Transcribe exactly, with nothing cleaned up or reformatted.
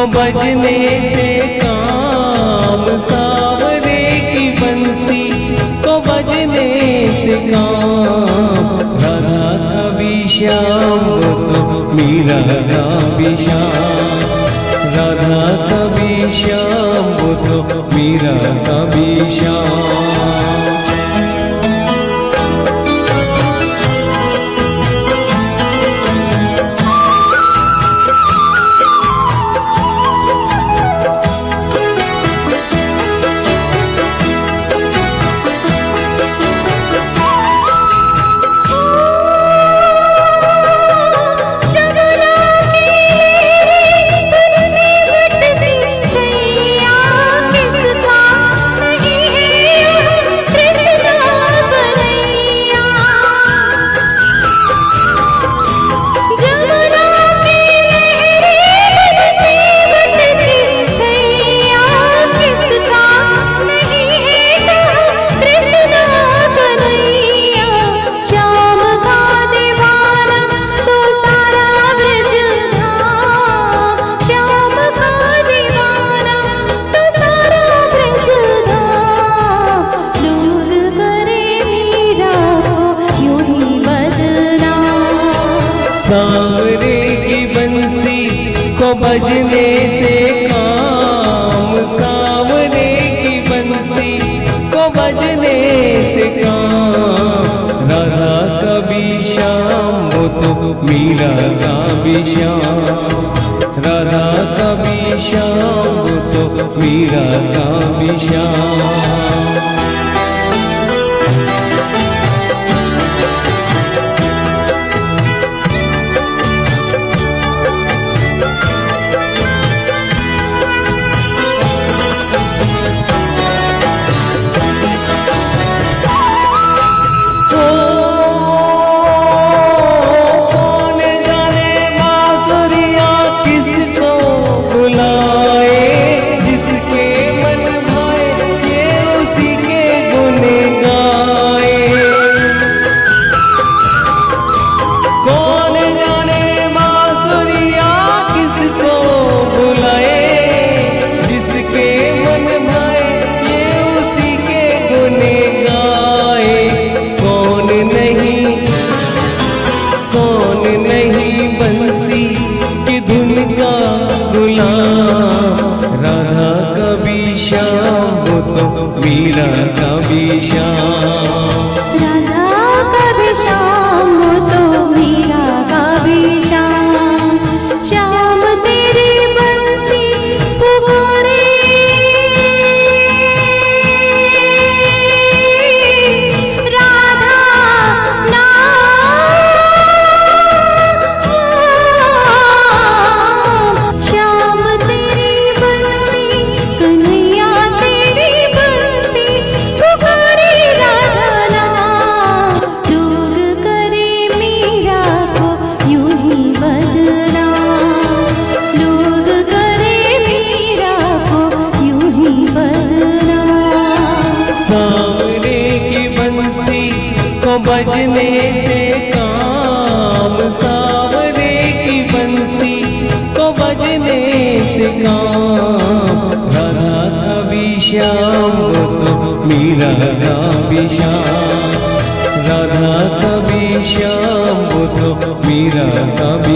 बजने से काम, सावरे की बंसी को बजने से काम। राधा कभी श्याम वो तो मीरा का भी श्याम, राधा कभी श्याम वो तो मीरा का भी श्याम। सांवरे की बंसी को बजने से काम, सांवरे की बंसी को बजने से काम। राधा कभी श्याम वो तो मीरा का भी श्याम, राधा कभी श्याम वो तो मीरा का भी श्याम। राधा कभी श्याम वो तो मीरा का भी श्याम, राधा कभी श्याम वो तो मीरा का भी श्याम। श्याम तेरी बंसी पुकारे, राधा नाम। श्याम तेरी बंसी कन्हैया तेरी बंसी पुकारे, राधा नाम। लोग करे मीरा को यूं ही बदनाम, लोग करे मीरा को यूं ही बदनाम। सांवरे की बंसी को बजने से काम, सांवरे की बंसी को बजने से काम। राधा कभी श्याम वो तो मीरा का भी श्याम, राधा कभी श्याम वो तो मीरा का